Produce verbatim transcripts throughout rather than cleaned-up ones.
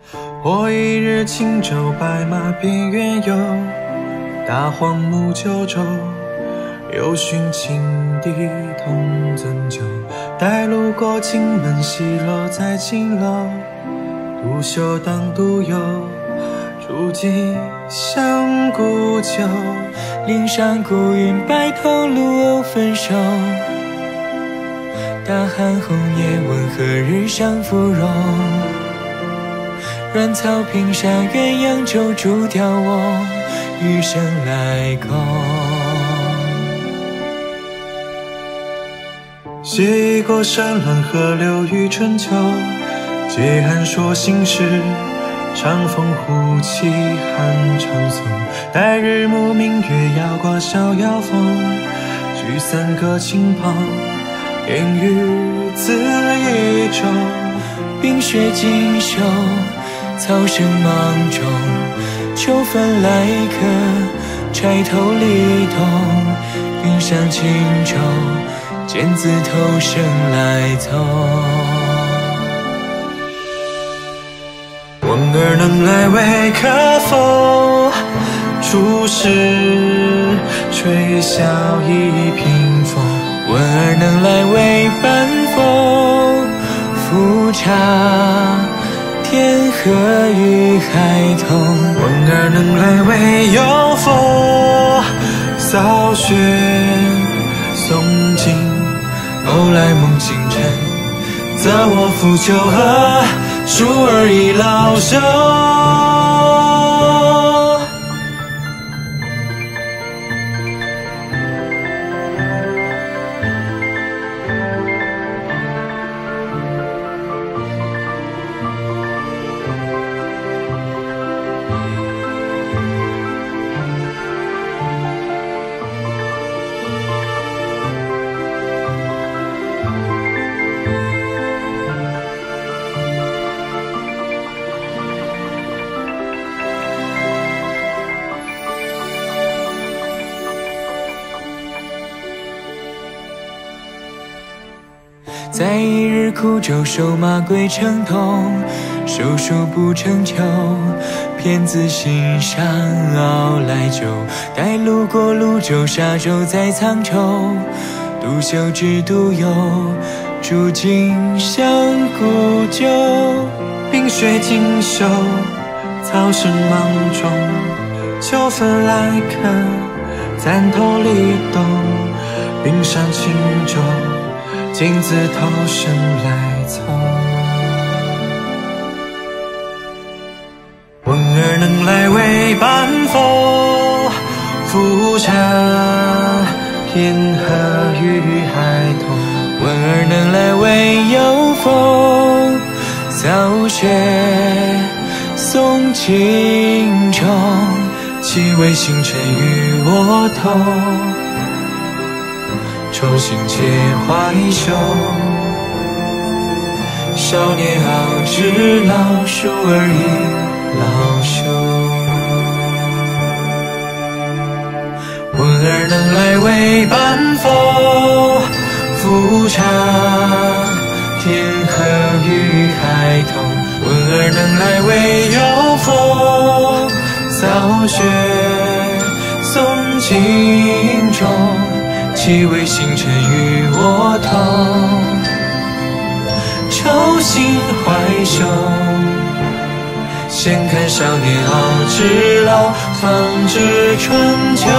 或一日轻舟白马边缘游，大荒木九州，又寻情敌同樽酒。待路过荆门西楼，在青楼独秀当独游，触景向故旧。 岭上孤云白头，路偶分手。大寒红叶问何日相芙蓉？软草坪上鸳鸯酒，竹雕我余生来空。 写一过山峦河流与春秋，借寒说心事，长风呼起寒长松。待日暮明月，遥挂逍遥风。聚散各倾旁，烟雨自一舟。 冰雪锦绣，草绳芒种。秋分来客，钗头立冬。云上轻舟，剑字头生来从。 问儿能来为可否？初时吹箫一屏风。 问儿能来为伴否？复茶天河与海同。 问儿能来为有否？扫雪诵经。偶来梦清晨，择我抚酒喝，疏儿已老朽。 在一日苦舟，收马归程东。收束不成秋，偏自心上熬来酒。待路过泸州沙洲，在沧州独秀只独游，竹径向故旧。 冰雪锦绣，草绳芒种。秋分来客，暂头立冬。云上轻舟，镜子头生来从。问儿能来为伴否？复茶天河与海同。 问儿能来为有否？扫雪送轻舟。 岂为星辰与我同？重新且怀袖，少年熬至老，疏儿已老朽。问儿能来为伴否？复茶天河与海同。问儿能来为有否？扫雪送轻舟。岂为星辰与我同？抽心怀袖，闲看少年熬至老，方知春秋。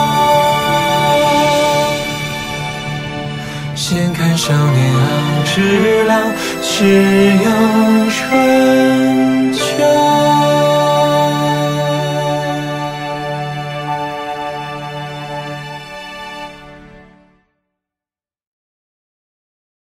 闲看少年熬至老，只有春